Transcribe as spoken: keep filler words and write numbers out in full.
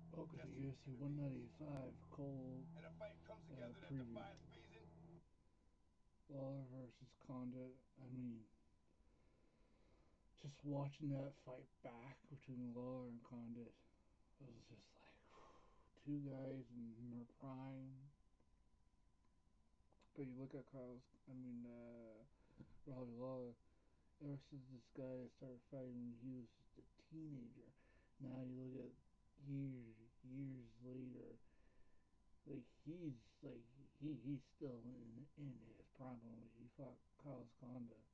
Welcome to Destiny U F C intervenes, one ninety-five Cole and a fight comes uh, together that preview. defies reason. Lawler versus Condit. I mean, just watching that fight back between Lawler and Condit, it was just like whew, two guys in their prime. But you look at Kyle's, I mean, uh, Robbie Lawler. Ever since this guy started fighting when he was just a teenager, now you look at years, years later, like he's like he he's still in in his prime when he fought Carlos Condit.